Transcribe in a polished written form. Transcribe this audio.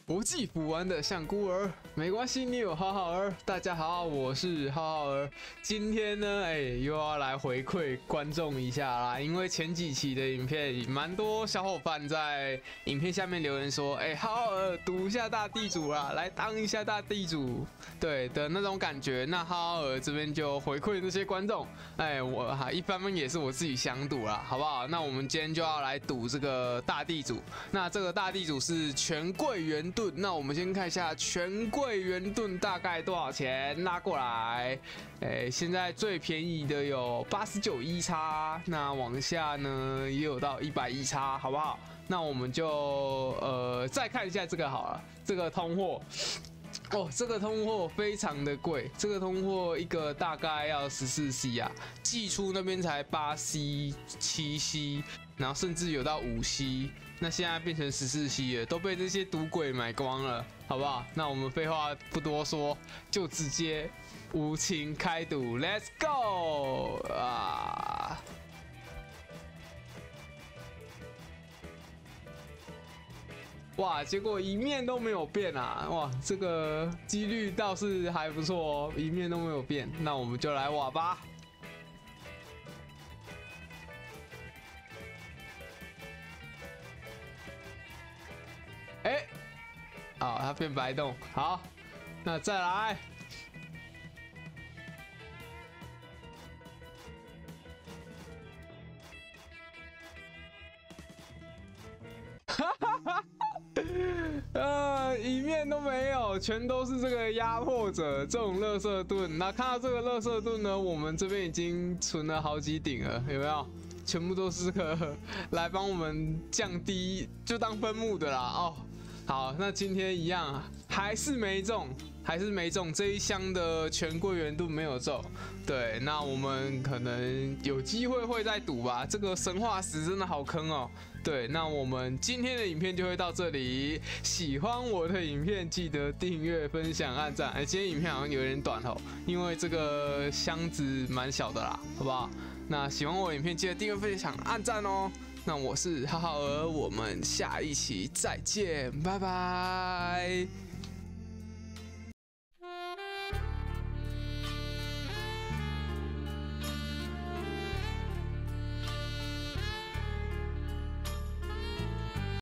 国际服玩的像孤儿，没关系，你有浩浩儿。大家好，我是浩浩儿。今天呢，又要来回馈观众一下啦，因为前几期的影片，蛮多小伙伴在影片下面留言说，浩浩儿赌一下大地主啦，来当一下大地主，对的那种感觉。那浩浩儿这边就回馈那些观众，我一方面也是我自己想赌啦，好不好？那我们今天就要来赌这个大地主。那这个大地主是权贵元盾，那我们先看一下权贵元盾大概多少钱，拉过来。现在最便宜的有89一叉，那往下呢也有到100一叉，好不好？那我们就再看一下这个好了，这个通货。哦，这个通货非常的贵，这个通货一个大概要14C 啊，寄出那边才8C、7C， 然后甚至有到5C， 那现在变成14C 了，都被这些赌鬼买光了，好不好？那我们废话不多说，就直接无情开赌 ，Let's go 啊！哇，结果一面都没有变啊！哇，这个几率倒是还不错哦，一面都没有变。那我们就来瓦吧。好，它变白洞。好，那再来。哈哈哈！一面都没有，全都是这个压迫者这种垃圾盾。那看到这个垃圾盾呢，我们这边已经存了好几顶了，有没有？全部都是个来帮我们降低，就当分母的啦。哦，好，那今天一样，还是没中。这一箱的权贵元盾没有中，对，那我们可能有机会会再赌吧。这个神话石真的好坑哦。对，那我们今天的影片就会到这里。喜欢我的影片，记得订阅、分享、按赞。今天影片好像有点短哦，因为这个箱子蛮小的啦，好不好？那喜欢我的影片，记得订阅、分享、按赞哦。那我是浩浩儿，我们下一期再见，拜拜。